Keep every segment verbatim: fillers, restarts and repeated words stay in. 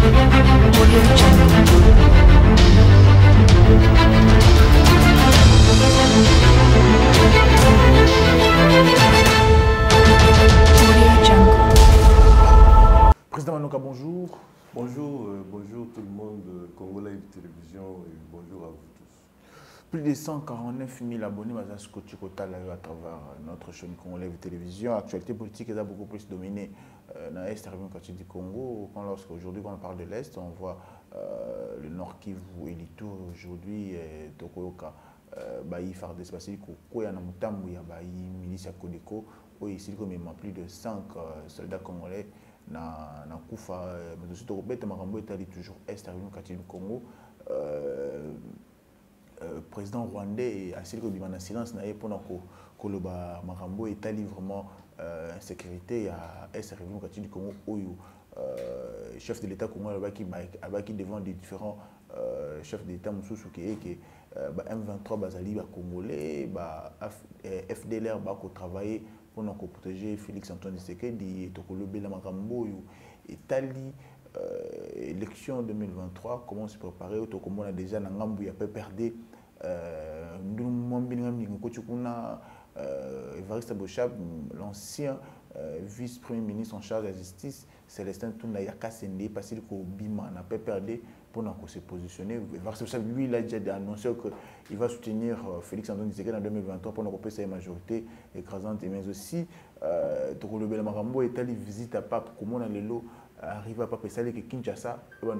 Président Manoka, bonjour. Bonjour, euh, bonjour tout le monde, euh, Congo Live Télévision, et bonjour à vous tous. Plus de cent quarante-neuf mille abonnés à travers notre chaîne Congo Live Télévision. L'actualité politique est beaucoup plus dominée euh, dans l'Est du Congo. Lorsqu'aujourd'hui, quand on parle de l'Est, on voit euh, le Nord Kivu et l'Itour aujourd'hui, Tokoyoka, Baï Fardes Basilico, Koya Namutambu, Baï Milicia Kodeko, où ici, il y a plus de cinq euh, soldats congolais. Na na kufa mais aussi to bête makambo etali toujours est du Congo euh, euh, président rwandais a silko bimana silence na epona ko koloba makambo etali vraiment euh, sécurité à est du Congo oyo euh, chef de l'état congolais baki baki devant des différents euh, chefs d'état mususu ke ke ba M vingt-trois bazali ba congolais ba F D L R ba ko travailler pour nous protéger Félix Antoine Tshisekedi et Tokolobe la Makambo et Tali élection deux mille vingt-trois comment se préparer au Tokombo a déjà Nangambu a pas perdu nous m'embinam Kochukuna Evariste Bochab l'ancien vice-premier ministre en charge de la justice Célestin Tunda Yakasende parce que Bima n'a pas perdu pour nous se positionner. Lui, il a déjà annoncé qu'il va soutenir Félix Antoine Tshisekedi en deux mille vingt-trois pour nous couper sa majorité écrasante. Mais aussi, Tokolobe la Makambo est allé visiter à Pape, comment on a les lots arrive à Pape, c'est que Kinshasa,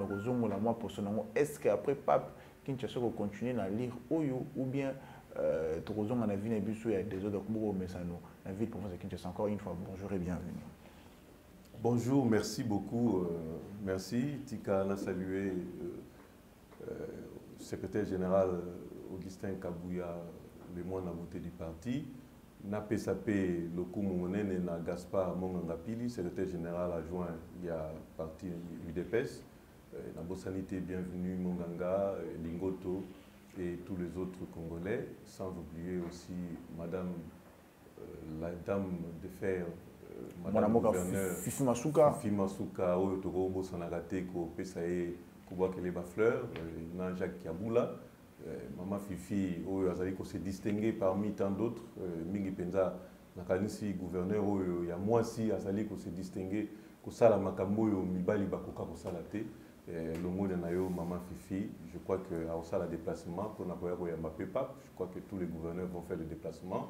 est-ce qu'après Pape, Kinshasa va continuer à lire Oyo ou bien Tokozong en a vu des autres mais ça nous la ville pour de Kinshasa. Encore une fois, bonjour et bienvenue. Bonjour, merci beaucoup. Euh, merci. Tika a salué le euh, euh, secrétaire général Augustin Kabouya, le moine à voter du parti. Na P S A P, le coup Monene, na Gaspard Mongangapili, secrétaire général adjoint, il y a parti U D P S. Euh, na Bossanité, bienvenue Monganga, Lingoto et tous les autres Congolais. Sans oublier aussi Madame, euh, la dame de fer. Madame gouverneur Fifi Masuka Fifi Masuka oyo tokombo sanagate ko pesa e kubakele ba fleur na Jacques Kiabula maman Fifi oyo azali ko se distinguer parmi tant d'autres mingi penza na kanisi gouverneur oyo ya mwasi azali ko se distinguer ko sala makambo oyo mibali bakoka ko sala te longo na yo maman Fifi. Je crois que a osala déplacement pour na koya ya mapepa. Je crois que tous les gouverneurs vont faire le déplacement.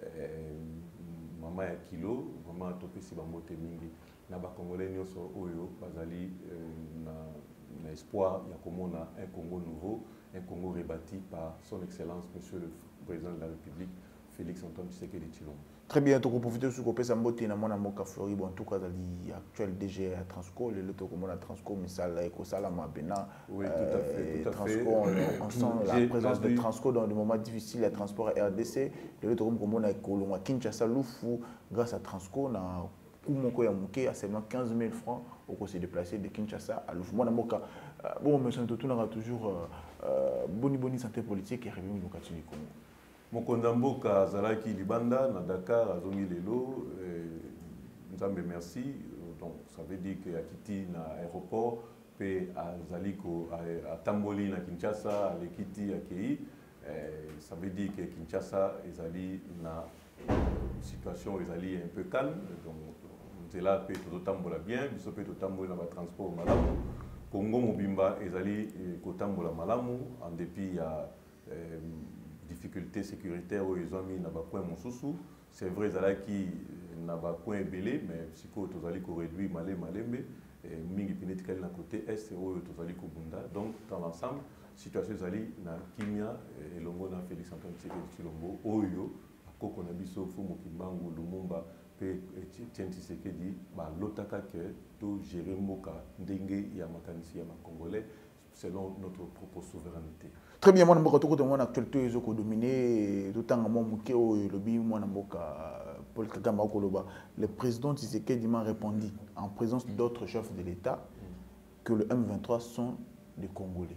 Maman ya kilo vraiment topé si bamote mingi na ba congolais nyonso oyo bazali na na espoir ya komona un Congo nouveau, un Congo rebâti par son excellence monsieur le président de la République Félix Antoine Tshisekedi Tshilombo. Très bien, tu peux profiter sur Kopesa Mbote na mona moka Floride en tout cas dans actuel D G à Transco le loto comme la Transco misala eko sala mabena. Oui, tout à fait, tout à fait. Transco on sent la présence de Transco dans des moments difficiles les transports R D C le loto comme on a Kolonga Kinshasa Lufu grâce à Transco na Kumoko ya Muke à seulement quinze mille francs au se déplacer de Kinshasa à Lufu. Moi na moka bon mais tout on aura toujours boni boni santé politique et revenu au Katini Congo. Mokonda mboka azalaki libanda na Dakar azongi lelo nzambe merci donc ça veut dire que akiti na aéroport pe azali ko atamboli na Kinshasa alekiti akei ça veut dire que Kinshasa ezali na situation ezali un peu calme donc nzela pe totambola bien biso pe totambola na transport malamu Congo mobimba ezali kotambola malamu en dépit ya difficultés sécuritaires où ils ont mis na ba point mosusu c'est vrai zala qui na ba point belé mais siko tozali ko réduire malé malembe mingi pinetikali na côté est où tozali ko bunda donc dans l'ensemble situation zali na kimia et longo na Félix Antoine Tshisekedi Tshilombo oyo akoko na biso fu mokimbangu Lumumba pe Etienne Tshisekedi ba lotaka que to gérer mboka ndenge ya makanisi ya makongolais selon notre propre souveraineté. Très bien, moi, je suis très bien actualité les autres dominés tout temps moi muke o lobby moi namboka Paul Kagame okoloba le président Tshisekedi m'a répondu en présence d'autres chefs de l'État que le M vingt-trois sont des Congolais.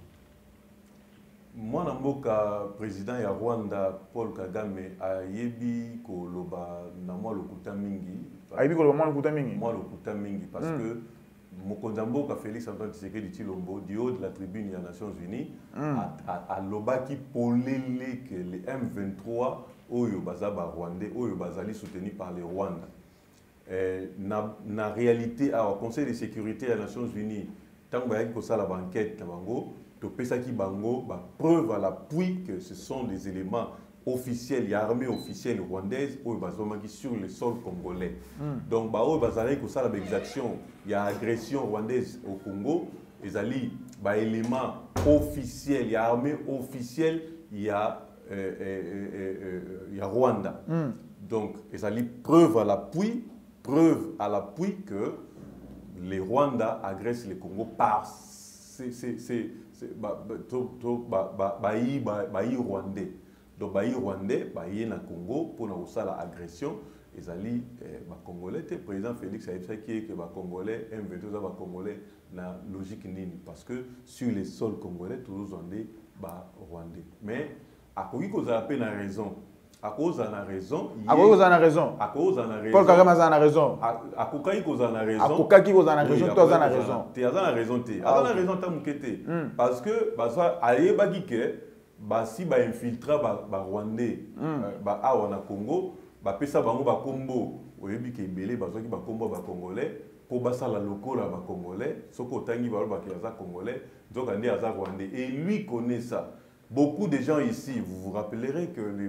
Moi namboka président ya Rwanda Paul Kagame a yebi koloba na moi lokuta mingi. A yebi koloba moi lokuta mingi. Moi lokuta mingi parce que Mokonzamboka Félix Antoine Tshisekedi Tshilombo, du haut de la tribune des Nations Unies, mm. à Lobaki polélé que les M vingt-trois, Oyo Bazaba Rwandais, Oyo Bazali soutenu par les Rwandais. Eh, na, na réalité, au Conseil de sécurité des Nations Unies, tant que ça la banquette, tu peux ça qui bango, preuve à l'appui que ce sont des éléments officiels, il y a armée officielle rwandaise, qui sur le sol congolais. Mm. Donc, bah, bazali que ça la exaction, il y a agression rwandaise au Congo, ils ali, bah, éléments officiels, il y a armée officielle, il y a, euh, euh, euh, euh, il y a Rwanda. Mm. Donc, ils ali preuve à l'appui, preuve à l'appui que les Rwandais agressent le Congo par c'est c'est c'est bah bah bah bah rwandais. Donc bah rwandais bah na Congo pour na la agression les ali bah congolais le président Félix a dit que bah congolais M vingt-deux bah congolais na logique nini parce que sur les sols congolais tous rwandais bah rwandais. Mais à quoi cause a peine raison. À cause de la raison. À cause de la raison. À cause de la raison. Paul Kagame a raison. À cause de la raison. À cause de la raison. Tu as la raison. Tu as la raison. Tu as la raison. Parce que, parce que, si ba infiltra ba Rwandais, ba awa na Congo, ba pesa bango ba Combo, oyebi ke belé ba zoki ba Combo ba Congolais, pour basa la lokola ba Congolais, soko tangi ba ba kiaza Congolais, donc andi aza Rwandais. Et lui connaît ça. Beaucoup de gens ici, vous vous rappellerez que les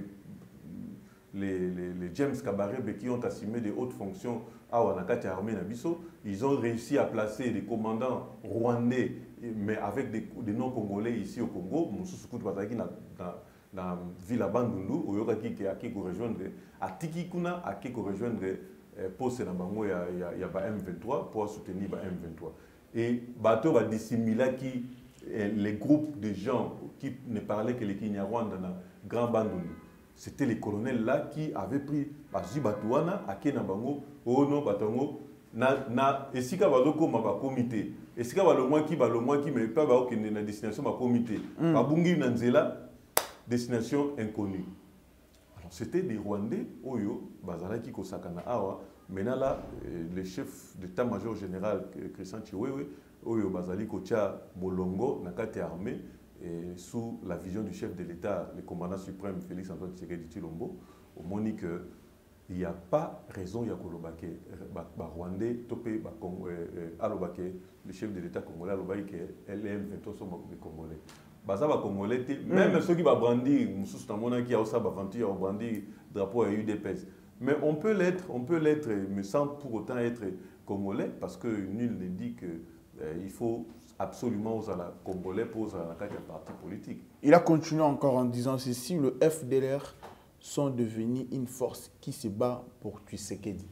Les, les, les James Kabarebe qui ont assumé de hautes fonctions à Wanakati Armée Nabiso, ils ont réussi à placer des commandants rwandais, mais avec des, des non-congolais ici au Congo. Moussoussoukou Bazaki dans la ville à Bandundu, au Yoraki qui a qui rejoindre, à Tikikuna, à qui rejoindre poste na bango ya ya ba M vingt-trois pour soutenir ba M vingt-trois. Et bateau va dissimuler qui les groupes de gens qui ne parlaient que les Kinyarwanda dans Grand Bandundu. C'était les colonels là qui avaient pris Bazi Batouana, Ake Nabango, Ono Batango, na na esika baloko ma ba comité. Esika balomwa qui balomwa qui mais pas ba okende na destination ma comité. Babungi na nzela destination inconnue. Alors c'était des Rwandais Oyo bazala qui kosakana awa. Maintenant là le chef d'état-major général Christian Chiwewe Oyo bazali kocha Bolongo na kati armée. Et sous la vision du chef de l'État, le commandant suprême Félix Antoine Tshisekedi Tshilombo, on m'a dit qu'il n'y a pas raison de Kolobake, Rwandais, Topé, Alobake, le chef de l'État congolais, Alobake, L M vingt-trois sont les Congolais. Baza ba Congolais, même ceux qui va brandir, Moussous Tamona qui a aussi aventure à brandir drapeau à U D P S. Mais on peut l'être, on peut l'être, mais sans pour autant être Congolais, parce que nul ne dit qu'il faut absolument aux Congolais pour la parti politique. Il a continué encore en disant ceci, le F D L R sont devenus une force qui se bat pour Tshisekedi.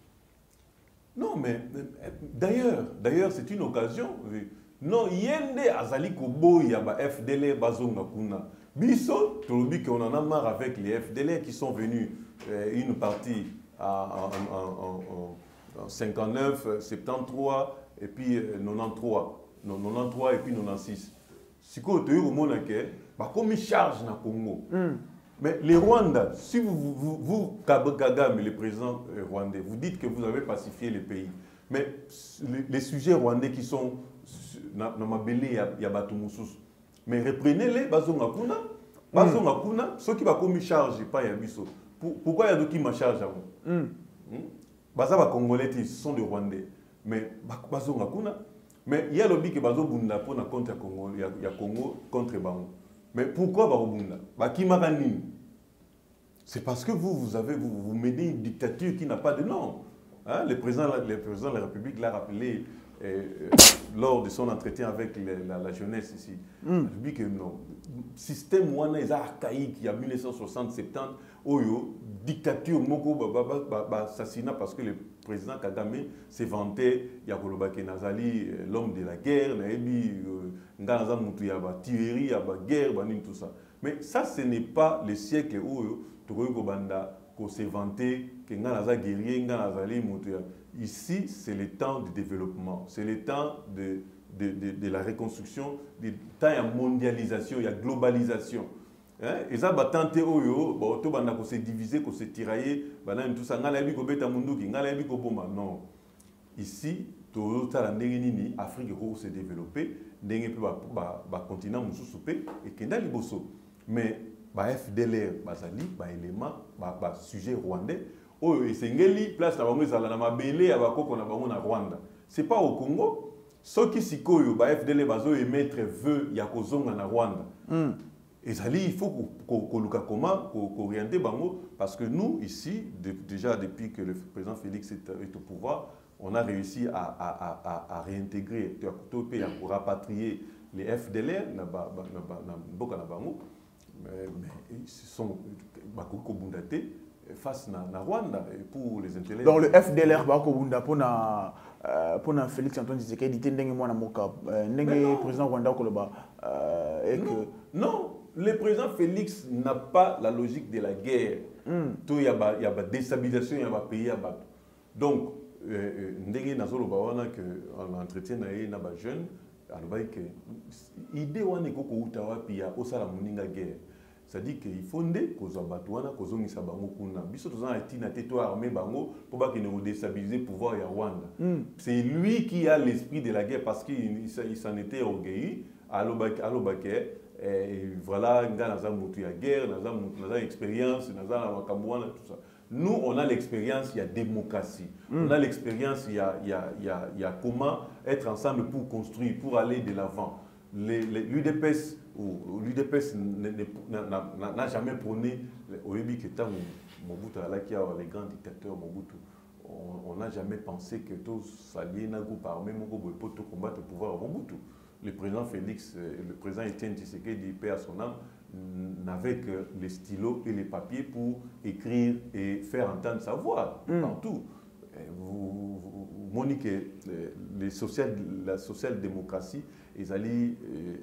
Non, mais d'ailleurs, d'ailleurs c'est une occasion. Non, yende azali kobo yaba F D L R bazonga kuna. Biso, tolobi qu'on en a marre avec les F D L R qui sont venus une partie en, en, en, en cinquante-neuf, soixante-treize et puis quatre-vingt-treize. quatre-vingt-treize et puis quatre-vingt-seize. Si vous avez comme charge na Congo. Mm. Mais les Rwandais, si vous, vous, vous Kagame, le président rwandais, vous dites que vous avez pacifié le pays. Mais les, les sujets rwandais qui sont dans ma belé, il y a Batumoussous. Mais reprenez-les, Bazonga Kuna. Bazonga Kuna, ceux qui vont comme charge, pas Yabiso. Pourquoi il y a d'autres qui m'en chargent? Bazaba Congolais, ce sont des Rwandais. Mais Bazonga Kuna. Mais il y a le dit que Bazo Bunda pour na contre Congo, il y a Congo contre Bango. Mais pourquoi Bazo Bunda? Baki Marani. C'est parce que vous, vous avez, vous, vous menez une dictature qui n'a pas de nom. Hein? Le, président, le président de la République l'a rappelé euh, lors de son entretien avec les, la, la jeunesse ici. Mm. Il dit que non, système wana est archaïque, il y a mille neuf cent soixante soixante-dix, oyo, dictature, moko, assassinat parce que le président Kagame s'est vanté, il y a Nazali, l'homme de la guerre, il y a tuerie, il y a guerre, tout ça. Mais ça, ce n'est pas le siècle où on s'est vanté, que Nganaza guerrier, Nganazali, ici, c'est le temps du développement, c'est le temps de, de, de, de la reconstruction, du temps de mondialisation, il y a globalisation. Et ça, bah, tenté oyo, bah, auto banda ko se diviser, ko se tirailler, bah, tout ça, ngala bi ko beta munduki, ngala bi ko bomba. Non. Ici, tout l'Afrique se développer, le continent et Kenda Liboso. Mais le F D L R, bazali, ba élément, ba sujet rwandais, oh et sengeli place na bango ezala na mabele ya bakoko na bango na Rwanda. C'est pas au Congo. Ceux qui sikoyo ba F D L R bazo émettre vœu ya kozonga na Rwanda. Mm. Ezali il faut ko luka comment orienter bango parce que nous ici de, déjà depuis que le président Félix est, est au pouvoir, on a réussi à à à à réintégrer pour rapatrier les F D L R na ba na boka na bango. Mais, mais ils se sont bakobundaté face na, na Rwanda pour les intérêts. Donc le F D L R bakobunda pour na pour na Félix Antoine Tshisekedi était ndenge mwana moka ndenge président Rwanda koloba et que non, le président Félix n'a pas la logique de la guerre. Mm. Tout y a ba y a ba déstabilisation y a ba pays à battre. Donc ndenge nazolo ba wana que en entretien na na ba jeune alors que idée wana koko utawa pia osala muninga guerre. C'est-à-dire qu'il faut que les Batouana, que les Bango, biso tozana tina teto armé bango pour pas qu'il ne déstabiliser le pouvoir ya Rwanda. Mm. C'est lui qui a l'esprit de la guerre parce qu'il s'en était orgueilleux à l'Obake. Et voilà, il y a une guerre, il y a une expérience, il y a tout ça. Nous, on a l'expérience, il y a démocratie. Mm. On a l'expérience, il y a, il y, a, il y, a, il y a comment être ensemble pour construire, pour aller de l'avant. L'U D P S l'U D P S n'a jamais prôné au début que tant Mobutu qui a les grands dictateurs Mobutu, on n'a jamais pensé que tous alliés n'a groupe armé pour combattre le pouvoir Mobutu. Le président Félix, le président Étienne Tshisekedi, paix à son âme, n'avait que les stylos et les papiers pour écrire et faire entendre sa voix mm. partout. Vous, vous, Monique, les social, la social-démocratie, ils allaient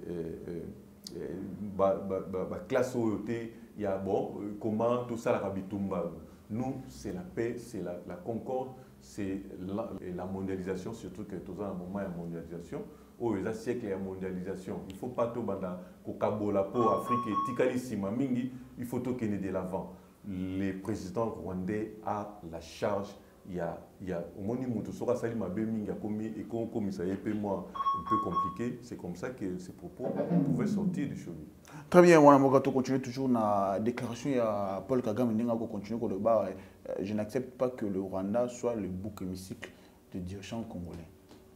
la classe O E T, il y a bon, comment tout ça la rabitumba. Nous, c'est la paix, c'est la, la concorde, c'est la, la mondialisation, surtout que tout ça, à un moment, il y a mondialisation. Oh, il y a siècle, il y a mondialisation. Il ne faut pas tout banda, kokabola pour Afrique et Tikali Simamingi, il faut tout qu'il y ait de l'avant. Le président rwandais a la charge. Il y a, il y a, au moins, il y a Salima Beminga et comme ça est un peu compliqué, c'est comme ça que ces propos pouvaient sortir du chemin. Très bien, on va continuer toujours la déclaration. Il y a Paul Kagame qui continue le bar. Je n'accepte pas que le Rwanda soit le bouc émissaire de dirigeants congolais.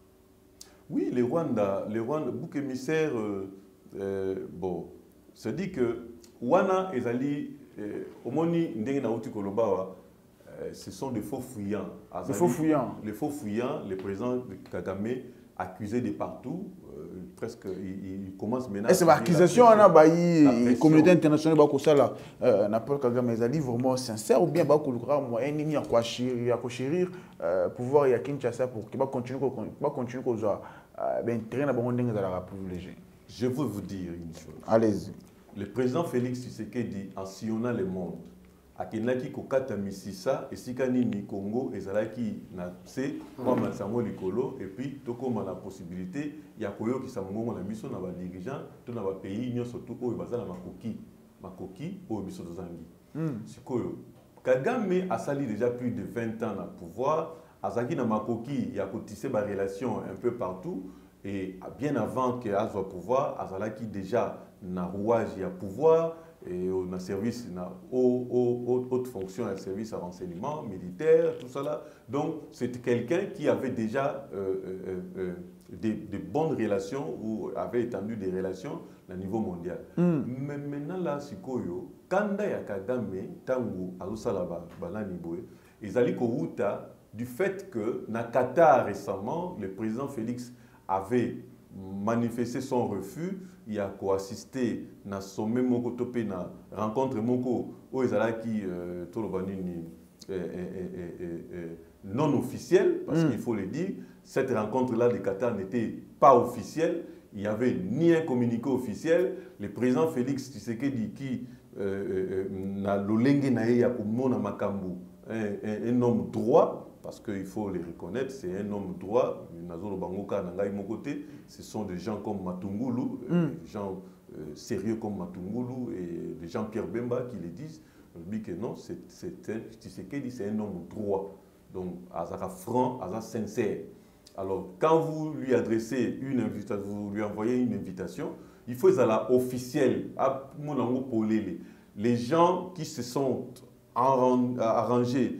Oui, le Rwanda, le Rwanda, bouc émissaire, euh, euh, bon, se dit que Wana Ezali, au moins, Ndenge Naouti Kolobawa, ce sont des faux fouillants. Les faux fouillants. Les faux fouillants, le président Kagame accusé de partout, euh, presque, il, il commence maintenant. Et c'est l'accusation, on a la communauté internationale, euh, Paul Kagame est vraiment sincère ou bien beaucoup de moyens ni à quoi chérir, à quoi chérir, pouvoir y a Kinshasa pour qu'il va continuer, va continuer qu'on soit ben terrain à bon dingue à la privilégiée. Je veux vous dire une chose. Allez-y. Le président Félix Tshisekedi, en sillonnant le monde, akenaki kokata misisa esika nini Congo ezalaki na se kwa masango likolo et puis tokoma la possibilité ya koyokisa mongongo na biso na ba dirigeant to na ba pays nyonso to oyo bazala makoki makoki oyo biso tozangi mm. Sikoyo Kagame asali déjà plus de vingt ans na pouvoir azaki na makoki ya kotisser ba relation un peu partout et bien avant que azwa pouvoir azalaki déjà na rouage ya pouvoir et on a service, on a haute fonction, un service à renseignement militaire, tout ça là. Donc, c'est quelqu'un qui avait déjà euh, euh, euh, des, des bonnes relations ou avait étendu des relations au niveau mondial. Mm. Mais maintenant, là, Sikoyo, Kanda ya Kagame, Tango, Alusalaba, Balani Boé, ils allaient Kourouta du fait que, na Qatar récemment, le président Félix avait manifesté son refus. Il a co-assisté à sommet moko topé na rencontre moko où ils allaient qui non officielle parce mm. qu'il faut le dire, cette rencontre là de Qatar n'était pas officielle, il n'y avait ni un communiqué officiel. Le président Félix Tshisekedi qui na lolenge na ya kumona makambu un homme droit parce qu'il faut les reconnaître, c'est un homme droit. Ce sont des gens comme Matungulu, mm. des gens euh, sérieux comme Matungulu et des gens Pierre Bemba qui le disent. On dit que non, c'est un homme droit. Donc, Azara franc, Azara sincère. Alors, quand vous lui adressez une invitation, vous lui envoyez une invitation, il faut être officiel. Les gens qui se sont arrangés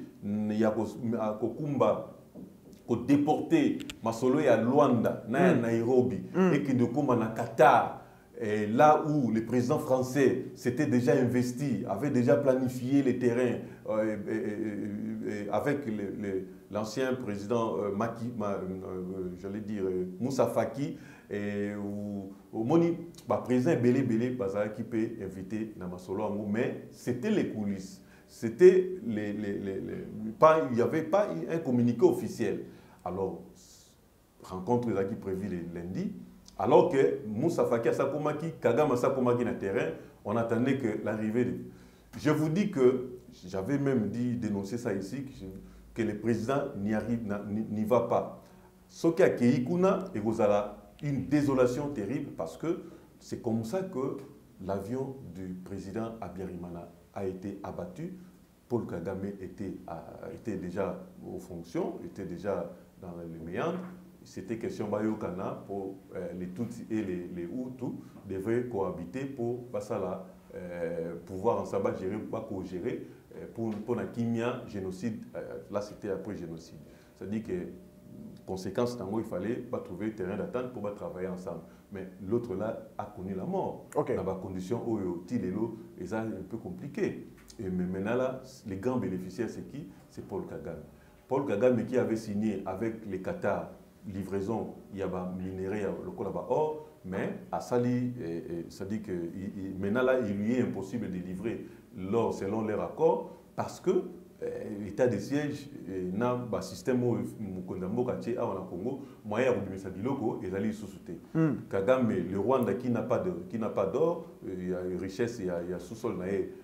à Kokumba, pour déporter Masolo à Luanda, à Nairobi, mm. et qui de à Qatar, et là où le président français s'était déjà investi, avait déjà planifié les terrains euh, et, et, et, avec l'ancien président euh, Maki, euh, j'allais dire Moussa Faki, et au Moni, le président Belé Belé qui peut inviter Namasolo Ango, mais c'était les coulisses. C'était les, les, les, les, pas, il n'y avait pas un communiqué officiel. Alors, rencontre qui prévue le lundi. Alors que Moussa Faki à Sakomaki, Kagame à Sakomaki dans le terrain, on attendait que l'arrivée de... Je vous dis que, j'avais même dit, dénoncer ça ici, que le président n'y arrive, n'y va pas. Ce qui a Keikuna, et vous avez une désolation terrible parce que c'est comme ça que l'avion du président Abiyarimana a été abattu. Paul Kagame était, était déjà aux fonctions, était déjà dans les méandres. C'était question Bayokana pour euh, les Tutsis et les, les Hutus devaient cohabiter pour Basala, euh, pouvoir ensemble gérer ou pas co-gérer euh, pour, pour la Kimia, génocide. Euh, là, c'était après génocide. C'est-à-dire que, conséquence, il fallait pas trouver terrain d'attente pour travailler ensemble. Mais l'autre là a connu la mort. Okay. Dans la condition où il et ça c'est un peu compliqué. Et maintenant là, les grands bénéficiaires, c'est qui? C'est Paul Kagame. Paul Kagame qui avait signé avec les Qatar livraison, il y a des minéraux, le col là-bas or, mais à Sali, ça dit que il, maintenant là, il lui est impossible de livrer l'or selon leur accord parce que l'état de siège n'a pas système au Congo, moyen de sa biloko et d'aller sous-souter. Kagame, le Rwanda qui n'a pas de, qui n'a pas d'or, il y a une richesse, il y a, il y a sous-sol,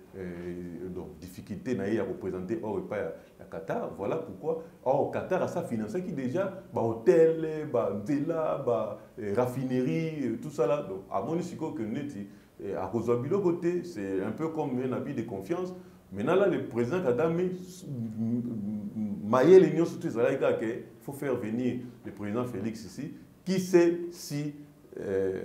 donc difficulté à représenter or et pas à Qatar. Voilà pourquoi. Or, Qatar a sa financé qui déjà, bah hôtel, bah villa, bah raffinerie, tout ça là. Donc, à mon avis, que neti, à cause de côté, c'est un peu comme un habit de confiance. Maintenant, là, le président Kagame, maillé l'union surtout israélienne, il faut faire venir le président Félix ici, qui sait si euh,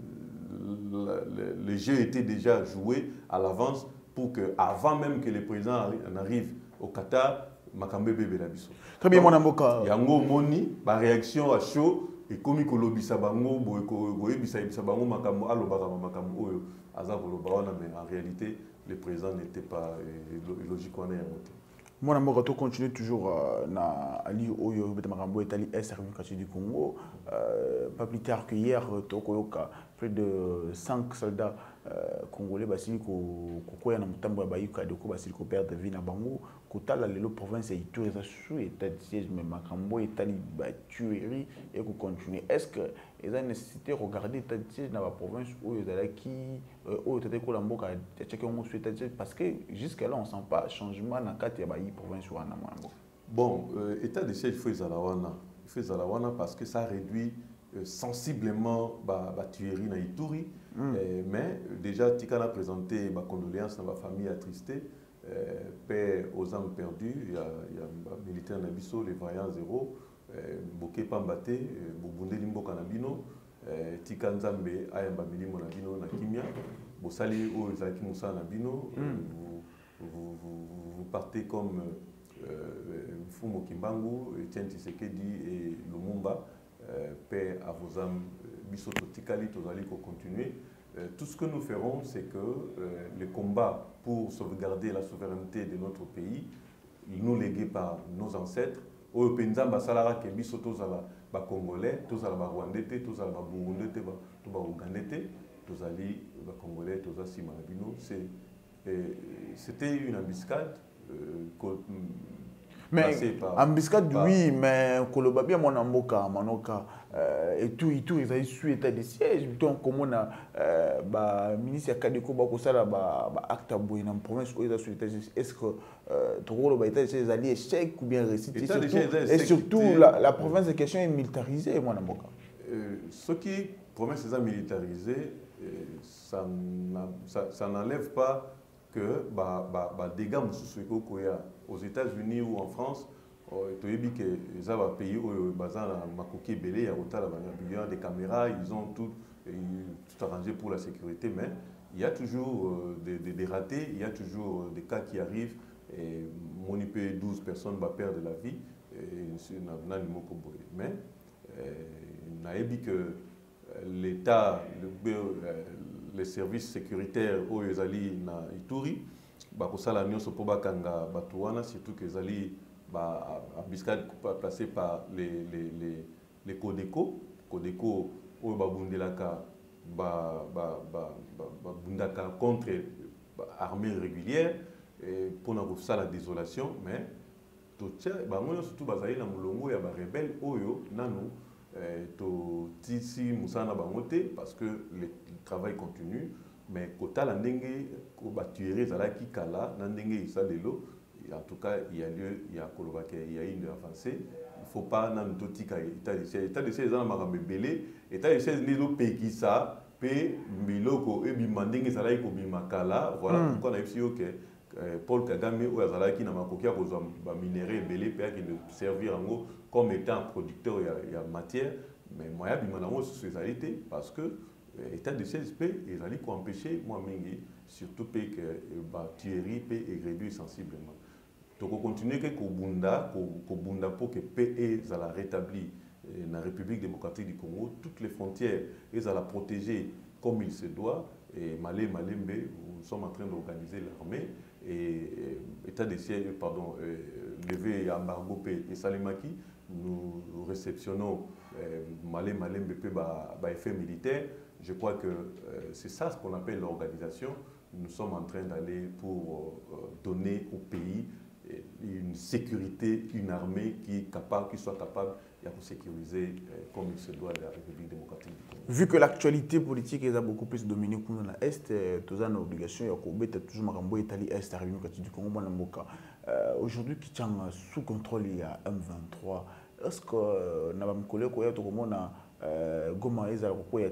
le, le jeu était déjà joué à l'avance pour que, avant même que le président arrive au Qatar, Makambe Bebe Labiso. Très bien, mon amboka. Yango Moni, ma réaction à chaud, et comme il kolobisa bango, boyebisa bisa bango makambo alobaka makambo oyo azabolo bawana, mais en réalité le président n'était pas logique en ayant. Mon amour, tu continues toujours à Ali Oyo Betamarambo et Ali S du Congo. Pas plus tard que hier, Tokoyoka, près de cinq soldats congolais basili ko koya na mutambo ya bayuka de ko basili ko perdre vie na bango kotala lelo province et tout ça sous état de siège mais makambo et tali ba tuerie et ko continuer. Est-ce que ils ont nécessité regarder état de siège dans la province où ils allaient qui où était ko lamboka chacun on souhaite dire parce que jusque là on sent pas changement dans quatre ya bayi province wana mwango. Bon, euh, état de siège faut zalawana, faut zalawana parce que ça réduit euh, sensiblement la tuerie na Ituri. Mm. Euh, mais déjà, Tika a présenté ma condoléance dans ma famille attristée, euh, paix aux âmes perdues, il y a, il y a un militaire Nabiso, les vaillants zéro, Boké Pambate, Bobunde Limbo Kanabino, Tika Nzambe, Ayamba Milimo Nabino, Nakimia, Bosali O Zaki Moussa Nabino, vous partez comme Mfumo Kimbangu, Etienne Tshisekedi et Lumumba. Euh, paix à vos âmes, Bisoto Tikali, Tozali, pour continuer. Euh, tout ce que nous ferons, c'est que euh, les combats pour sauvegarder la souveraineté de notre pays, nous légués par nos ancêtres, au Penzamba Salara, que Bisoto Zala, ba Congolais, Tozala, ba Rwandais, Tozala, ba Burundais, ba Ougandais, Tozali, ba Congolais, Tozala, Simarabino. C'était une embuscade. Euh, Mais embuscade, oui, mais Kolobabia, mon amboka, manoka, et tout, et tout, ils ont su état de siège. Donc, comme on a, le ministre Kadeko Bakosala, acte à Bouina, en province, où ils ont su état de siège. Est-ce que ton rôle état de siège est échec ou bien récité? Et surtout, la province de question est militarisée, mon amboka. Ce qui est province est militarisée, ça n'enlève pas que bah, bah, bah, dégâts aux États-Unis ou en France, tu as dit que les pays où bazar makoki belé ya hôtel des caméras, ils ont tout tout arrangé pour la sécurité, mais il y a toujours euh, des, des, des ratés, il y a toujours des cas qui arrivent et mon I P douze personnes va perdre la vie et mais on a dit que l'État, le, les services sécuritaires au Ezali na Ituri, bah pour ça la nyonso po bakanga batuana surtout que Ezali bah abiscade placé par les les les les Codeco, Codeco au babundelaka ba ba ba ba bundaka contre armée régulière et pour na ça la désolation mais tout ça bah moi surtout bazali na mulongo ya ba rebelle oyo nanu to tisi musana bangote parce que le travail continue mais kota la ndenge ko batuere zalaki kala na ndenge isalelo en tout cas il y a lieu il y a kolobake il y a une avancée il faut pas na ntotika état de siège état de siège na makambe belé état de siège lizo pekisa pe miloko e bimandenge zalaki ko bimakala voilà pourquoi na fisi OK Paul Kagame ou azalaki na makokia ko zo ba minerai belé pe qui de servir en comme étant producteur il y a matière mais moi ya bimanango sur ces alités parce que état de siège peut ils allaient empêcher moi mingi surtout pe que ba tuerie peut réduire sensiblement donc on continue que Kobunda Kobunda pour que paix ça rétabli dans la République démocratique du Congo toutes les frontières ils allaient protéger comme il se doit et Malé Malembe nous sommes en train d'organiser l'armée et état de siège pardon levé embargo et Salimaki nous réceptionnons Malé Malembe pe ba ba effet militaire. Je crois que euh, c'est ça ce qu'on appelle l'organisation. Nous sommes en train d'aller pour euh, donner au pays une sécurité, une armée qui est capable, qui soit capable de sécuriser euh, comme il se doit la République démocratique du Congo. Vu que l'actualité politique est beaucoup plus dominée que dans l'Est, tous ont l'obligation, il y a toujours Marambo Italie Est, la République démocratique du Congo, euh, aujourd'hui, qui est sous contrôle, il y a M vingt-trois. Est-ce que nous avons un collègue qui est Goma et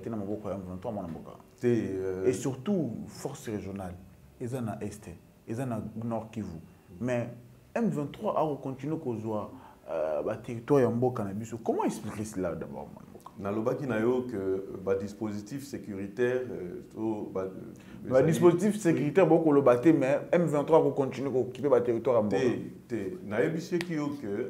et surtout force régionale ils en a est ils en a nord Kivu mais M vingt-trois a continué qu'on soit bah territoire en Mboka na biso comment expliquer cela d'abord na lobaki na yo que ba dispositif sécuritaire to ba ba dispositif sécuritaire beaucoup le batté mais M vingt-trois ko continuer ko occuper ba territoire en Mboka té na yebisi ki yo que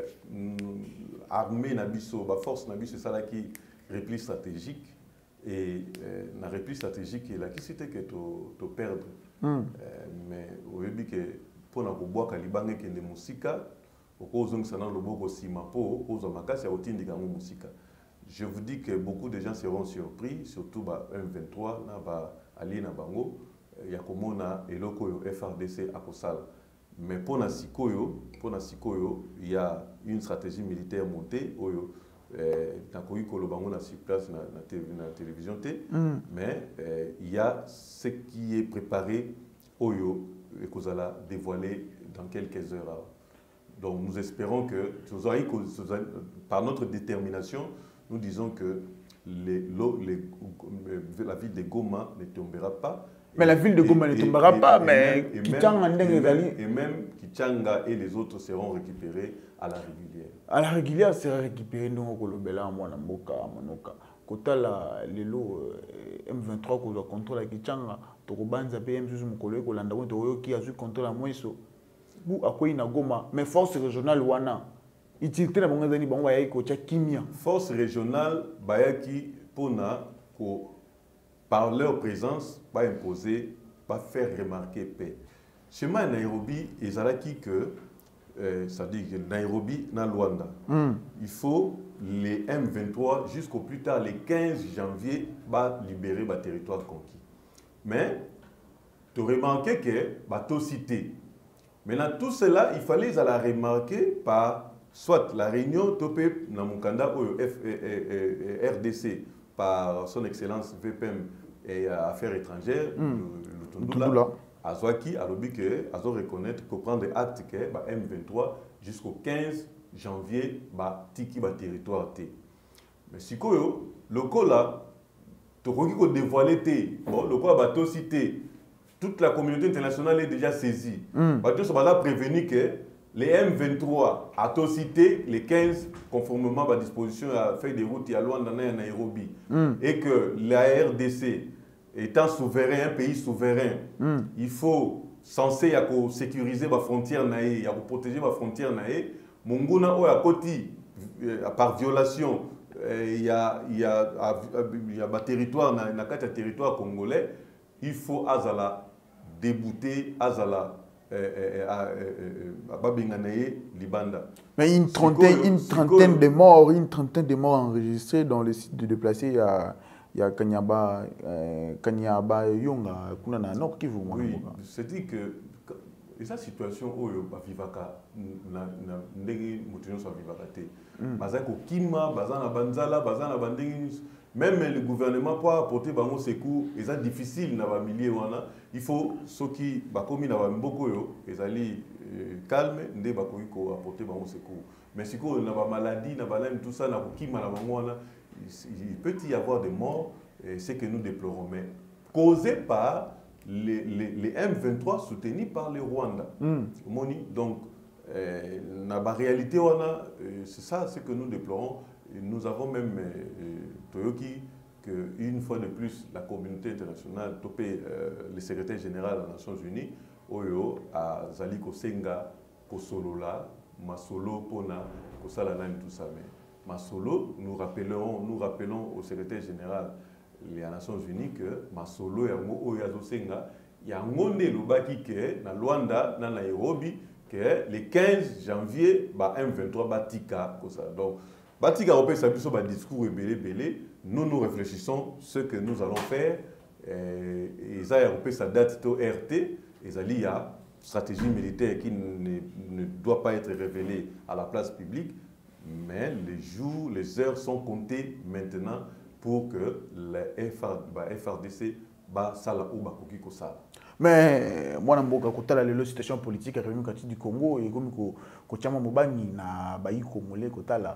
armée na biso ba force na biso ça là qui repli stratégique et euh, na repli stratégique là qui c'était que to to perdre mm. euh, mais au début que pour na koboa kalibanga que de musika okozong sana loboko simapo ozo makasi ya otindika mu musika je vous dis que beaucoup de gens seront surpris surtout ba M vingt-trois na ba ali na bango ya komona eloko yo F R D C akosala mais pour na sikoyo pour na sikoyo il y a une stratégie militaire montée oyo na koyi kolobango na sur place na na télévision té mais euh, il y a ce qui est préparé oyo et kozala dévoilé dans quelques heures donc nous espérons que par notre détermination nous disons que les, les, la ville de Goma ne tombera pas. Mais la ville de Goma ne tombera et, pas, et, mais et Kichanga même, et, même, et même Kichanga et les autres seront récupérés à la régulière. À la régulière sera récupéré nous kolobela mwana mboka monoka. Kota la lelo M vingt-trois ko contrôle Kichanga to kobanza P M zuzu mukolo ko landa wonto oyo ki azu contrôle mweso. Bu akoyi na Goma mais force régionale wana utilité na bango zani bango ba yai ko cha kimia. Force régionale bayaki pona ko par leur présence, pas imposer, pas faire remarquer paix. Chez moi, Nairobi, il y a que, euh, ça dit que Nairobi, na Luanda, mm. il faut les M vingt-trois jusqu'au plus tard, le quinze janvier, va libérer le territoire conquis. Mais, tu remarqué que, bah, tu cité. Maintenant, tout cela, il fallait la remarquer par soit la réunion, topé, dans mon candidat, R D C, par son excellence V P M et Affaires étrangères, mm. Lutundula, Azwaki a lobby que Azo reconnaître que prendre acte que bah, M vingt-trois jusqu'au quinze janvier bah tiki bah territoire T. Mais si quoi le coup là, tu crois qu'il dévoiler T, bon le coup bah cité, toute la communauté internationale est déjà saisie. Mm. Bah tu ça va prévenir que les M vingt-trois a cité les quinze conformément à la disposition à faire des routes à Luanda et à Nairobi. Mm. Et que la R D C, étant souverain, un pays souverain, mm. il faut censé sécuriser les frontières, protéger les frontières. Monguna o à côté, par violation, il y a il y a il y a un territoire na na kati territoire congolais, il faut azala débouter azala Libanda. Mais une trentaine, une trentaine de morts, une trentaine de morts enregistrés dans les sites de déplacés. Il y a, il y a Kanyaba, Kanyaba Yonga, Kunana Nord qui vous. Oui, c'est-à-dire que et sa situation où vivaka na na ndenge mutuno sa vivaka te. Bazako kima, bazana banzala, bazana bandenge. Même le gouvernement pour apporter bango secours, c'est difficile na ba milieu wana. Il faut ceux qui bakomi na ba mboko yo, ezali calme ndé bakoki ko apporter bango secours. Mais si ko na ba maladie, na ba tout ça na kima na bango wana, il peut y avoir des morts, c'est que nous déplorons, mais causé par les, les, les M vingt-trois soutenus par le Rwanda. Mm. Donc, euh, dans la réalité, euh, c'est ça ce que nous déplorons. Et nous avons même euh, Toyoki qu'une fois de plus, la communauté internationale, topé euh, le secrétaire général des Nations Unies, Oyo, à Zali Kosenga, Kosolola, Masolo, Pona, Kosalanam, tout ça. Mais Masolo, nous rappelons, nous rappelons au secrétaire général des Nations Unies que Masolo et Oyo Senga, il y a un monde lobaki que na Luanda, na Nairobi, que le quinze janvier, ba M vingt-trois batika comme ça. Donc batika on peut s'appuyer sur un discours belé belé. Nous nous réfléchissons ce que nous allons faire et ça européen sa date au R T et ça il y a stratégie militaire qui ne, ne doit pas être révélée à la place publique, mais les jours, les heures sont comptées maintenant pour que le F R D C ba sala ou ba koki ko sala. Mais moi na mboka kotala lelo situation politique à République du Congo et comme ko ko chama mobani na bayi congolais kotala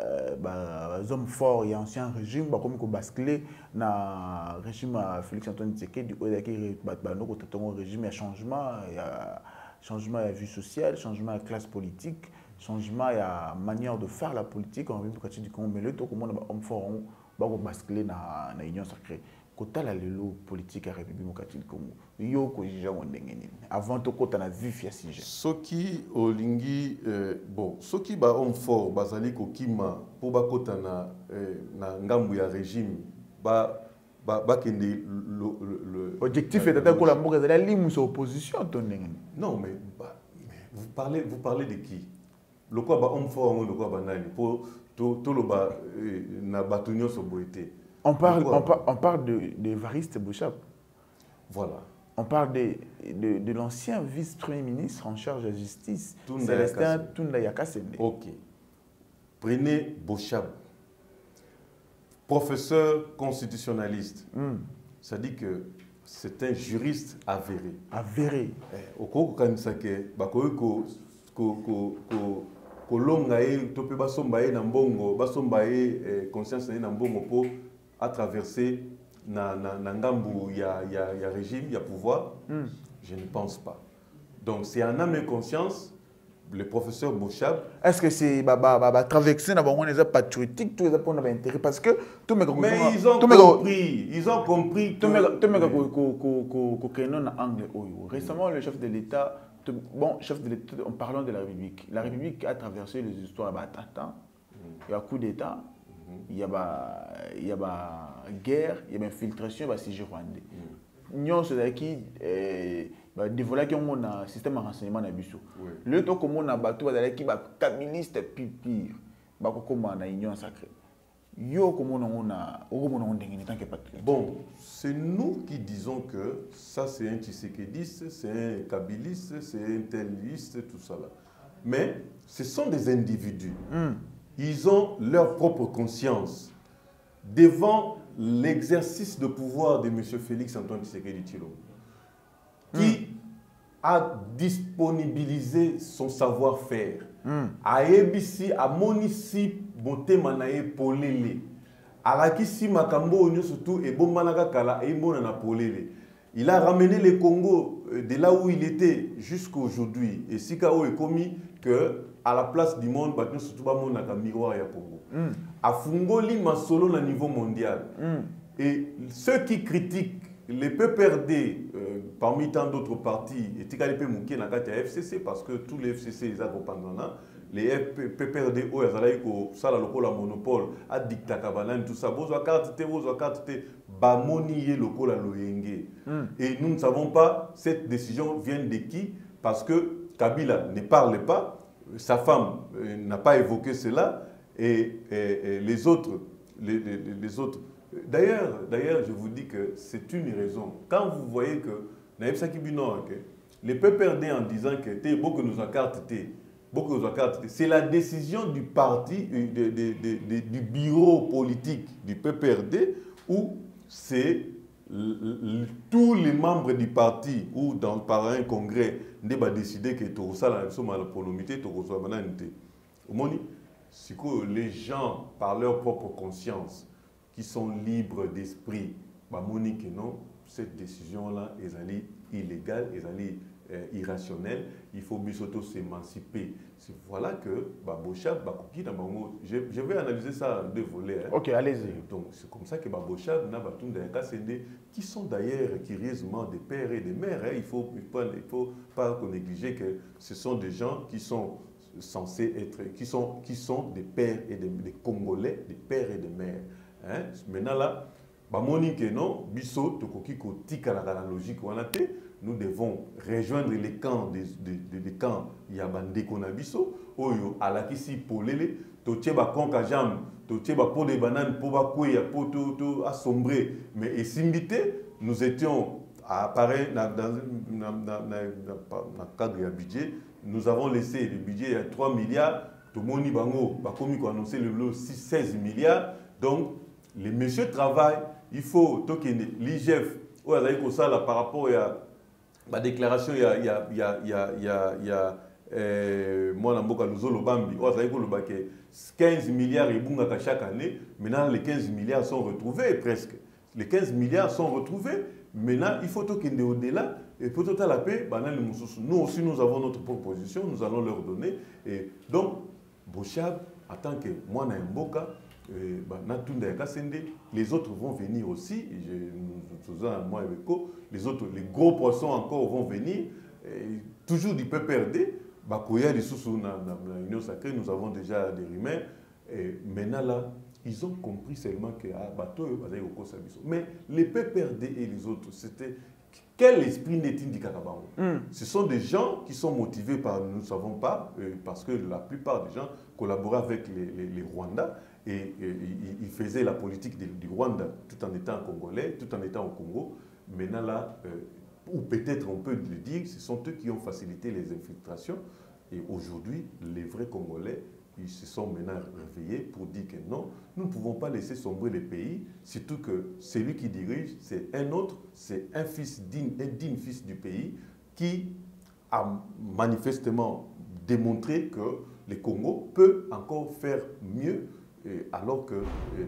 ba hommes forts et ancien régime ba comme ko basculer na régime Félix Antoine Tshisekedi o yaki ba no ko tatongo régime ya changement ya changement ya vie sociale, changement ya classe politique, changement ya manière de faire la politique en République du Congo mais le to comment ba hommes forts ba ko basculer na na union sacrée. Kotala lelo politique à République démocratique du Congo. Yo ko jija wondengeni. Avant to kota na vif ya sujet. Soki olingi euh, bon, soki ba homme fort bazali ko kima po ba kota na euh, na ngambu ya régime ba ba ba kende le le objectif est d'être la mboka za limu sa opposition to ndengeni. Non mais, bah, mais vous parlez vous parlez de qui? Le quoi ba homme fort le quoi ba nani pour to to lo ba na batunyo so boité. On parle, on, par, on parle de, de Évariste Boshab. Voilà. On parle de, de, de l'ancien vice-premier ministre en charge de la justice, Célestin Tunda Yakasende. Ok. Prenez Boshab, professeur constitutionnaliste. Mm. Ça dit que c'est un juriste avéré. Avéré. Au cours de Bakoyko, Kolongae, Tope Basombae Nambongo, Basombae conscience Nambongo pour à traverser na na na ngambu ya ya ya régime ya pouvoir. Mm. Je ne pense pas. Donc c'est en âme et conscience le professeur Boshab. Est-ce que c'est bah bah bah traverser na bango les patriotiques tous les pour nos intérêt parce que tout mes mais ils ont compris ils ont compris tout mes tout mes ko ko ko ko kenon na angle oyo. Récemment le chef de l'État bon chef de l'État en parlant de la République la République a traversé les histoires battant il y a coup d'État. Il y a ba il y a ba guerre, il y a infiltration, il y a siège rwandais. Nous c'est qui ba développer qui on a système de renseignement na biso. Le to comme on a bateau ba qui ba communiste pire ba ko comme na union sacrée. Yo comme on a au comme on ndengini tant que patriote. Bon, c'est nous qui disons que ça c'est un Tshisekidiste, c'est un kabiliste, c'est un teliste tout ça là. Mais ce sont des individus. Mm. Ils ont leur propre conscience devant l'exercice de pouvoir de M. Félix Antoine Tshisekedi Tshilombo, qui mm. a disponibilisé son savoir-faire, mm. a ébissi, a monici, bonté manae polele, a lakisi makambo onyo surtout et bon manaka kala et bon na polele. Il a ramené le Congo de là où il était jusqu'à aujourd'hui. Et Sikao est commis que à la place du monde, bah, surtout bah, monde a un miroir ya Congo. Mm. A fungoli masolo na niveau mondial. Mm. Et ceux qui critiquent les P P R D, euh, parmi tant d'autres partis, et Tikali P Mouké na kati F C C, parce que tous les F C C, ils ont pendant les P P R D, oh, ils ont ça la local monopole, à dicta kabanan, tout ça, bozo carte te, bozo carte te, bamoni ye local à loyenge. Et nous ne savons pas cette décision vient de qui, parce que Kabila ne parle pas, sa femme euh, n'a pas évoqué cela, et, et, et les autres, les, les, les autres. D'ailleurs, d'ailleurs, je vous dis que c'est une raison. Quand vous voyez que les P P R D en disant que beaucoup nous carte beaucoup nous carte, c'est la décision du parti, de, de, de, de, du bureau politique du P P R D, où c'est tous les membres du parti ou dans, par un congrès ne va décider que tout ça la pronomité tout ça c'est que les gens par leur propre conscience qui sont libres d'esprit bah monique non cette décision là est illégale est euh, irrationnelle il faut bientôt s'émanciper c'est voilà que bah Bochab bah je, je vais analyser ça en deux volets hein. Ok, allez-y. Donc c'est comme ça que bah Bochab n'a pas tout qui sont d'ailleurs curieusement des pères et des mères hein. il faut il faut, il faut pas négliger que ce sont des gens qui sont censés être qui sont qui sont des pères et des, des Congolais des pères et des mères hein. Maintenant là bah monique non biso tokoki ko tika la logique nous devons rejoindre les camps des, des, des camps Yabandeko na biso oyo alakisi polele totie ba konka jam totie ba pot de banane pour ba kouya pour tout tout assombrer mais et simbité nous étions à apparaître dans dans cadre du budget nous avons laissé le budget à trois milliards tout moni bango ba komi ko annoncer le lot seize milliards donc les messieurs travaillent il faut tokene l'I G F ou azali ça là par rapport à ma déclaration il y a il y a il y a il y a il y a il y a euh moi na mboka luzolo bambi ou azali ko lobake quinze milliards et bunga chaque année maintenant les quinze milliards sont retrouvés presque les quinze milliards sont retrouvés maintenant il faut tokende au-delà et pour total la paix nous aussi nous avons notre proposition nous allons leur donner et donc Bochab en tant que moi na mboka les autres vont venir aussi, les autres, les gros poissons encore vont venir, et toujours du P P R D, l'Union sacrée, nous avons déjà des rumeurs, et maintenant là, ils ont compris seulement que ah, mais les P P R D et les autres, c'était quel esprit n'est-il du Kakabango? Mm. Ce sont des gens qui sont motivés par, nous ne savons pas, euh, parce que la plupart des gens collaboraient avec les, les, les Rwandais, et, et, et ils faisaient la politique de, du Rwanda tout en étant congolais, tout en étant au Congo. Maintenant là, euh, ou peut-être on peut le dire, ce sont eux qui ont facilité les infiltrations. Et aujourd'hui, les vrais Congolais, ils se sont maintenant réveillés pour dire que non, nous ne pouvons pas laisser sombrer les pays, surtout que celui qui dirige, c'est un autre, c'est un fils digne, un digne fils du pays qui a manifestement démontré que le Congo peut encore faire mieux. Et alors que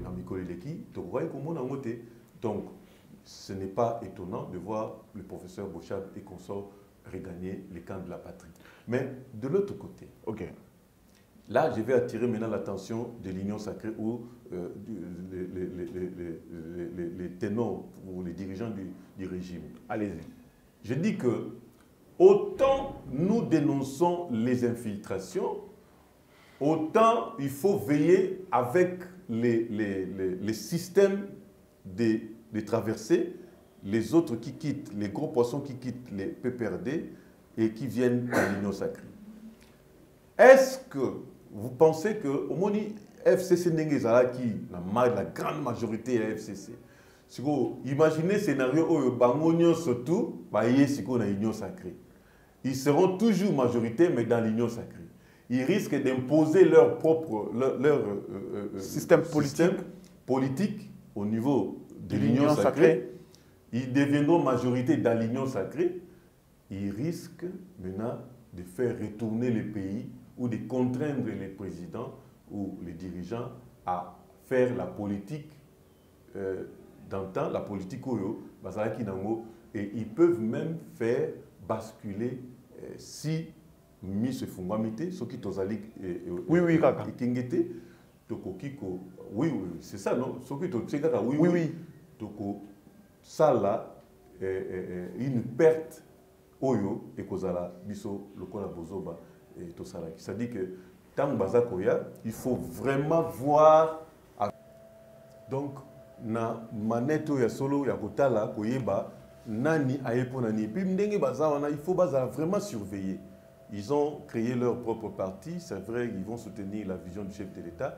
donc ce n'est pas étonnant de voir le professeur Bochab et consorts regagner les camps de la patrie. Mais de l'autre côté, okay. Là je vais attirer maintenant l'attention de l'Union sacrée ou euh, les, les, les, les, les, les ténors ou les dirigeants du, du régime. Allez-y. Je dis que autant nous dénonçons les infiltrations, autant il faut veiller avec les, les, les, les systèmes de, de traversée, les autres qui quittent, les gros poissons qui quittent les P P R D et qui viennent à l'Union sacrée. Est-ce que vous pensez que au moins F C C Nengezala qui la grande majorité à F C C, imaginez le scénario où Bangonio surtout, l'Union sacrée. Ils seront toujours majorité mais dans l'Union sacrée. Ils risquent d'imposer leur propre leur, leur euh, euh, système, politique. système politique au niveau de l'Union sacrée. sacrée. Ils deviendront majorité dans l'Union sacrée. Ils risquent maintenant de faire retourner les pays ou de contraindre les présidents ou les dirigeants à faire la politique euh, d'antan, la politique Oyo, et ils peuvent même faire basculer euh, si mis ce fungwamité, ce qui tozali oui oui kaka kingete tokoki ko oui oui c'est ça non ce qui tozali kaka oui oui toko sala une perte oyo et kozala biso lokola bozoba et tout ça là ça dit que tant baza koya il faut vraiment voir donc na maneto ya solo ya kotala koyeba nani ayepo nani puis ndenge baza wana il faut baza vraiment surveiller. Ils ont créé leur propre parti, c'est vrai qu'ils vont soutenir la vision du chef de l'État,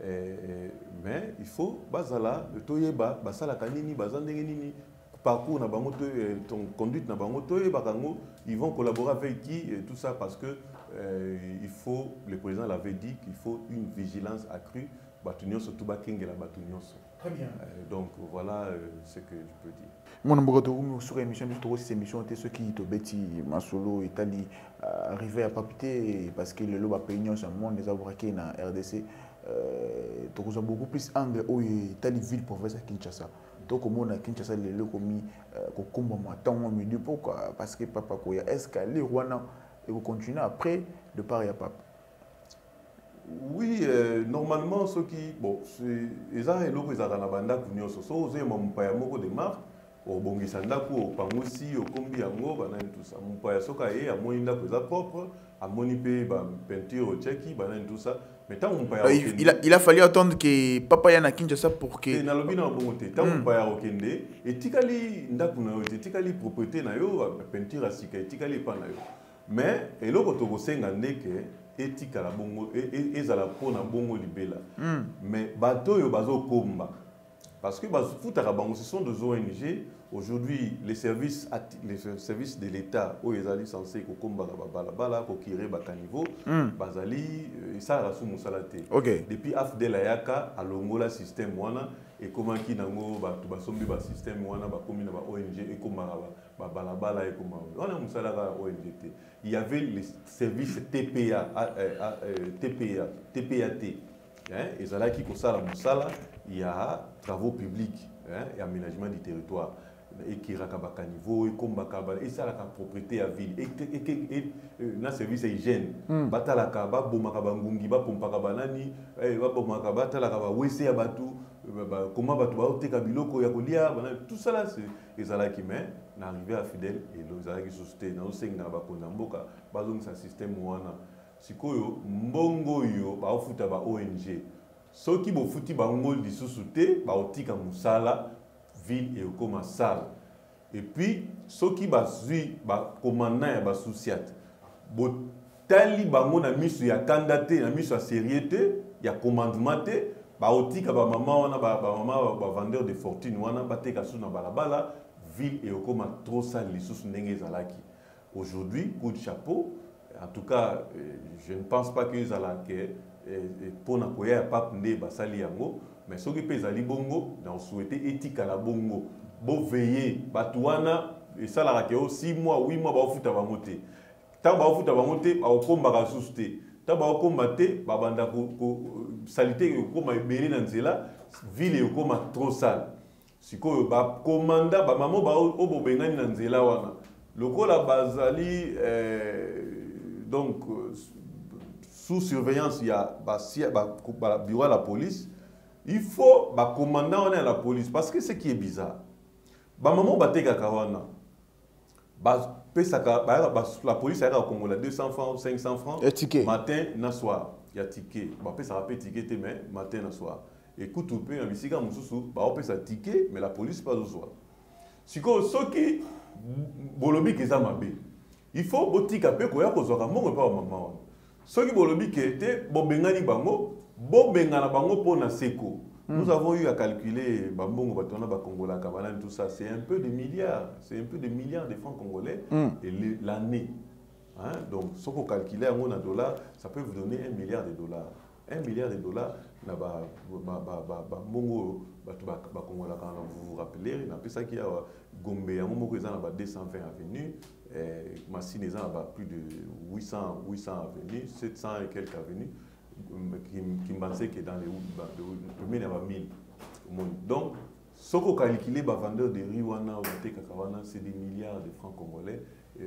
mais il faut bazala le toyeba basala kanini bazandenge nini parcours na bango to ton conduite na bango toyeba kango ils vont collaborer avec qui et tout ça parce que euh, il faut le président l'avait dit qu'il faut une vigilance accrue batunyo surtout bakengela batunyo. Très bien. Euh, donc voilà euh, ce que je peux dire. Mon numéro de room sur émission du Toro, c'est émission ceux qui te bêtis Masolo Italie arrivé à papiter parce que le loba paysan c'est un monde des abraqués dans R D C euh Toro a beaucoup plus angle où Italie ville province à Kinshasa. Donc au monde à Kinshasa les le commis ko komba matin au milieu pourquoi parce que papa ko ya escalier Rwanda et ko continuer après de part ya papa. Oui, euh, normalement, ceux qui. Bon, c'est. Ils ont un peu de banda qui sont so, ils ont un peu de marque. Au Bongisandaku, au Pangosi, au Kombi, à Ngo, tout ça. Mon père soka est à Moninda que ça propre, à Monipe, peinture au Tchèque, tout ça. Mais tant mon père. Il a il a fallu attendre que papa yana Kinshasa pour que. C'est na lobby na bongote. Tant mon père au Kende, et tikali ndaku na yo, tikali propriété na yo, peinture à sika, tikali pa na yo. Mais et là quand on senga ndeke éthique à la bongo et et à la pona bongo libela. Mais bateau yo bazo komba. Parce que bazo futara bango ce sont des O N G. Aujourd'hui les services les services de l'État où ils allaient censés ko komba bala bala ko kire ba caniveau bazali et ça la sous musalate. Depuis Afdel Ayaka à longola système wana et comment qui nango ba to basombi ba système wana ba komi na ba O N G et comment ba bala bala et comment on a musala O N G T. Il y avait les services T P A, T P A, T P A T. Et ça là qui concerne la Moussala, il y a travaux publics hein, et aménagement du territoire. Et qui rakabaka niveau, et kombakaba, et ça la propriété à ville, et et na service hygiène. Batalaka, ba bomakaba ngungi, ba pompakaba nani, ba bomakaba talakaba wese abatu, comment batu ba oteka biloko ya kolia, tout ça là c'est ça là qui met n'arriver à fidèle et les ala qui société na osenga ba konamboka bazong sa système wana. Sikoyo mbongo yo ba ofuta ba O N G. Soki bo futi ba ngol di susute ba otika musala ville et comme salle. Et puis, ceux qui basui, ba commandant et ba souciat, bo tali bango na misu ya candidaté, na misu ya sérieuxté, ya commandement té, ba otika ba maman wana ba maman ba vendeur de fortune wana ba teka sou na balabala, ville et comme trop sale les sous ndenge zalaki. Aujourd'hui, coup de chapeau, en tout cas, je ne pense pas que zala que pour na koya pas ndé ba sali yango. Mais ceux qui pèsent à l'ibongo, on souhaitait éthique à la bongo. Bon veiller, batouana, et ça la raquette, six mois, huit mois, bah foutre à monter. Tant bah foutre à monter, bah au combat à souster. Tant bah au combattre, bah banda ko salité au combat belé dans cela, ville au combat trop sale. Si quoi bah commanda, bah maman bah au au bengani dans cela wana. Le coup la basali, donc sous surveillance il y a bah si bah bureau à la police. Il faut bah commandant à la police parce que ce qui est bizarre. Bah maman batega kawana. Bah la police a au Congo deux cents francs, cinq cents francs matin na soir. Il y a ticket. Bah ça rappelle ticket mais matin na soir. Écoute ou peu un bisiga mususu, bah on peut ça ticket mais la police pas au soir. Si ko soki bolobi ke za mabe. Il faut botika pe ko ya ko zoka mongo pa maman. Soki bolobi ke te bobengani bango Bon bengana bango pour na seko. Nous avons eu à calculer bambongo batona ba Congola kabana tout ça, c'est un peu de milliards, c'est un peu de milliards de francs congolais et l'année. Hein? Donc ce qu'on calcule en dollars, ça peut vous donner un milliard de dollars. Un milliard de dollars na ba ba ba ba bongo batu ba Congola quand vous vous rappelez, na pesa qui a Gombe ya moko ezana ba deux cent vingt avenues, eh Massine ezana ba plus de huit cents avenues, sept cents et quelques avenues. Qui me pensait que dans les premiers, il y avait mille. Donc, ce qu'on calcule, les vendeurs de riz, c'est des milliards de francs congolais. et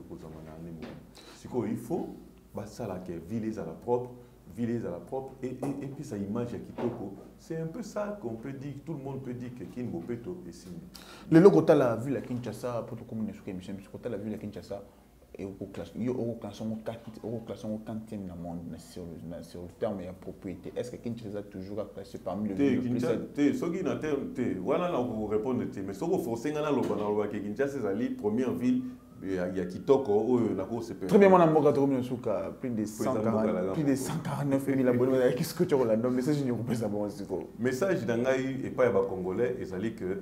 il faut ça la ville à la propre, ville à la propre et, et, et puis sa image à Kitoko. C'est un peu ça qu'on peut dire, tout le monde peut dire que Kinbopeto est signé. Le logo de la ville à Kinshasa, pour tout le monde, la ville à Kinshasa, et au classement quantième dans le monde sur le terme et la propriété. Est-ce que Kinshasa est toujours classé parmi les villes les plus... Ce qui n'a pas été, voilà, on va répondre, mais ce qu'on force, c'est que Kinshasa est la première ville. Il y a Kitoko, très bien, mon amour, plus de cent quarante-neuf mille abonnés. Qu'est-ce que tu as là? Message, je ne peux pas savoir. Message d'Angaï et pas les Congolais, c'est que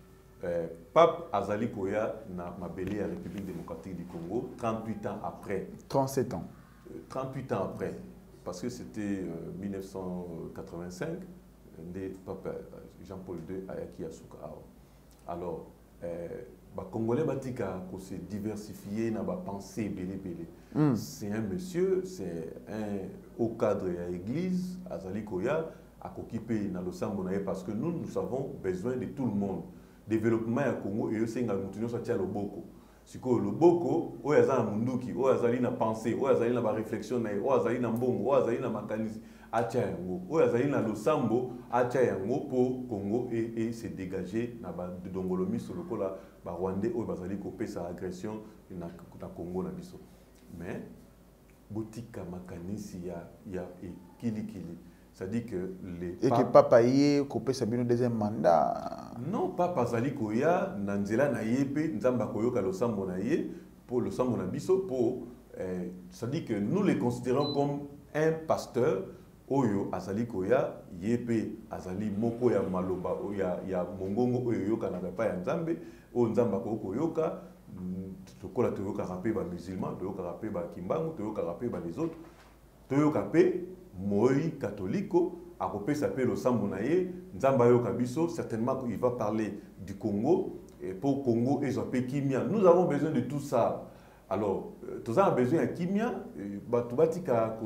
Pape Azali Koya n'a belé à la République démocratique du Congo trente-huit ans après. trente-sept ans. trente-huit ans après, parce que c'était mille neuf cent quatre-vingt-cinq, le Pape Jean-Paul deux à Yasuka. Alors, les Congolais ont se diversifier dans la pensée belé belé. Mm. C'est un monsieur, c'est un haut cadre de l'église, Azali Koya, à occupé dans le Sambonaye parce que nous, nous avons besoin de tout le monde. Développement au Congo et aussi nous continuons à faire le boko. Si le boko, o yazali na munduki, o yazali na pensée, o yazali na réflexion, o yazali na mbongo, o yazali na mécanisme, acha yango, o yazali na losambo, acha yango pour Congo et, et se dégager na ba dongolomi sur le kola ba Rwandais o bazali kopé sa agression na na Congo na biso. Mais botika makanisi ya ya e kili kili. C'est-à-dire que les... Et que Papa Yé, Kopé Sabino deuxième mandat. Non, Papa Zali Koya, Nanzela Nayepe, Nzamba Koyoka le Sambo Naye, pour le Sambo Nabiso, pour. Euh, c'est-à-dire que nous les considérons comme un pasteur, Oyo Azali Koya, Yepe, Azali Moko ya Maloba, ya, ya Mongongo, Oyo Yoka Nagapa ya Nzambe, O Nzamba Koyoka, Tokola Toyoka Rapé, ba musulman, Toyoka Rapé, ba Kimbangu, Toyoka Rapé, ba les autres, Toyoka Rapé, Moi catholico, à côté s'appelle le Sambonaye, Nzamba Yoka Biso, certainement il va parler du Congo, et pour Congo et Japé Kimia. Nous avons besoin de tout ça. Alors, tous avons besoin de Kimia, Batubatika,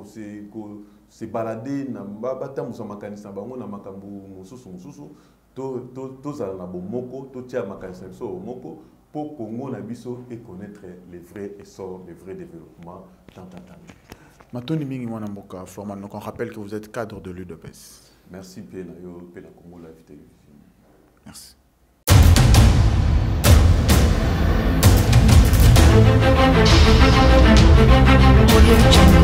se balader, Nambata Moussamakanisa Bango, Namakambu Moussousou Moussoussou, tous à la Bomoko, tous à Makanisa Moko, pour Congo Nabiso et connaître les vrais essors, les vrais développements, tant, tant, tant. Matoni Mingi Mwanamboka, Forman, donc on rappelle que vous êtes cadre de l'U D P S. Merci, Pena Yo, Pena Congo Live Télévision. Merci.